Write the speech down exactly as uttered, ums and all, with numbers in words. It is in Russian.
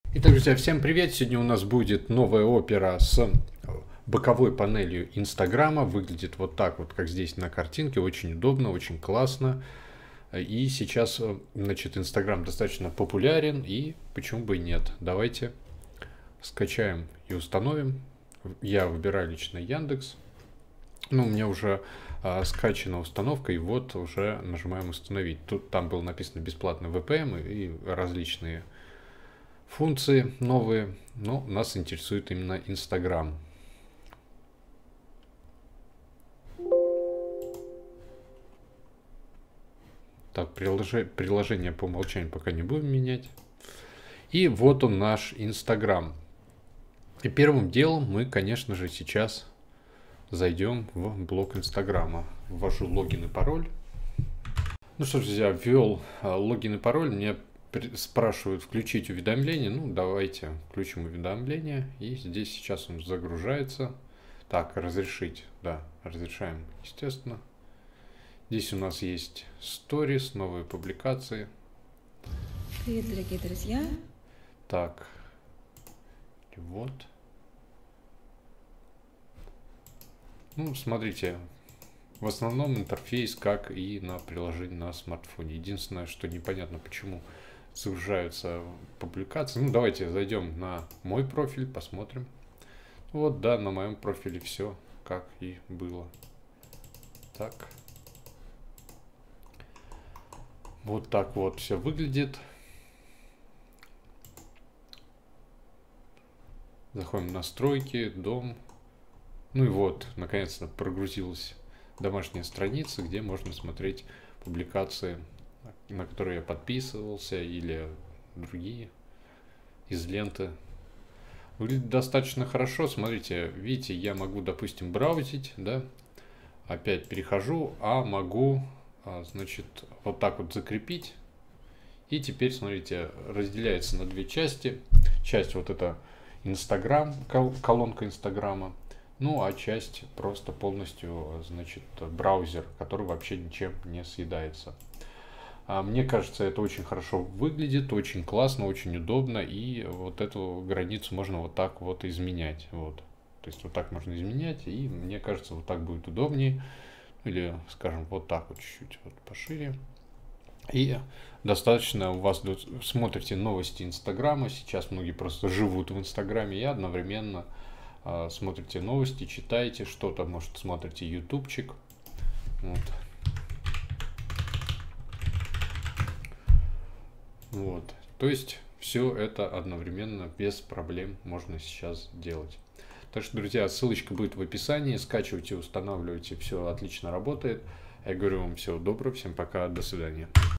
Итак, друзья, всем привет! Сегодня у нас будет новая опера с боковой панелью Инстаграма. Выглядит вот так вот, как здесь на картинке. Очень удобно, очень классно. И сейчас, значит, Инстаграм достаточно популярен, и почему бы и нет. Давайте скачаем и установим. Я выбираю лично Яндекс. Ну, у меня уже а, скачана установка, и вот уже нажимаем установить. Тут там было написано бесплатный ви пи эн и различные функции новые, но нас интересует именно Инстаграм. Так, приложение, приложение по умолчанию пока не будем менять. И вот он, наш Инстаграм. И первым делом мы, конечно же, сейчас зайдем в блок Инстаграма. Ввожу логин и пароль. Ну что ж, я ввел логин и пароль, мне спрашивают включить уведомления. Ну, давайте включим уведомления. И здесь сейчас он загружается. Так, разрешить. Да, разрешаем, естественно. Здесь у нас есть сторис, новые публикации. Привет, дорогие друзья. Так, вот. Ну, смотрите, в основном интерфейс, как и на приложении на смартфоне. Единственное, что непонятно, почему загружаются публикации. Ну, давайте зайдем на мой профиль, посмотрим. Вот, да, на моем профиле все как и было. Так. Вот так вот все выглядит. Заходим в настройки, дом. Ну и вот, наконец-то прогрузилась домашняя страница, где можно смотреть публикации, на которые я подписывался, или другие из ленты. Выглядит достаточно хорошо. Смотрите, видите, я могу, допустим, браузить, да, опять перехожу, а могу, значит, вот так вот закрепить. И теперь, смотрите, разделяется на две части. Часть вот это Инстаграм, колонка Инстаграма. Ну, а часть просто полностью, значит, браузер, который вообще ничем не съедается. Мне кажется, это очень хорошо выглядит, очень классно, очень удобно. И вот эту границу можно вот так вот изменять. Вот. То есть вот так можно изменять, и мне кажется, вот так будет удобнее. Или, скажем, вот так вот чуть-чуть вот пошире. И достаточно у вас смотрите новости Инстаграма. Сейчас многие просто живут в Инстаграме и одновременно э, смотрите новости, читаете что-то, может, смотрите ютубчик. Вот. Вот. То есть все это одновременно без проблем можно сейчас делать. Так что, друзья, ссылочка будет в описании. Скачивайте, устанавливайте, все отлично работает. Я говорю вам всего доброго, всем пока, до свидания.